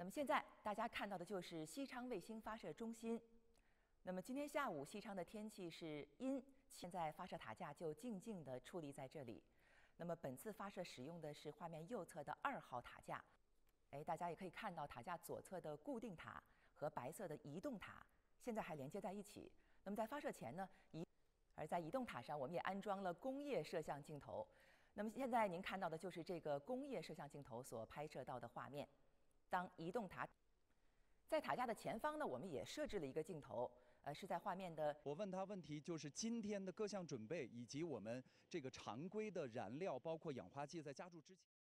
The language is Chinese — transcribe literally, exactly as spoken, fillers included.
那么现在大家看到的就是西昌卫星发射中心。那么今天下午西昌的天气是阴，现在发射塔架就静静地矗立在这里。那么本次发射使用的是画面右侧的二号塔架。哎，大家也可以看到塔架左侧的固定塔和白色的移动塔现在还连接在一起。那么在发射前呢，移而在移动塔上我们也安装了工业摄像镜头。那么现在您看到的就是这个工业摄像镜头所拍摄到的画面。当移动塔在塔架的前方呢，我们也设置了一个镜头，呃，是在画面的。 我问他问题就是今天的各项准备，以及我们这个常规的燃料，包括氧化剂在加注之前。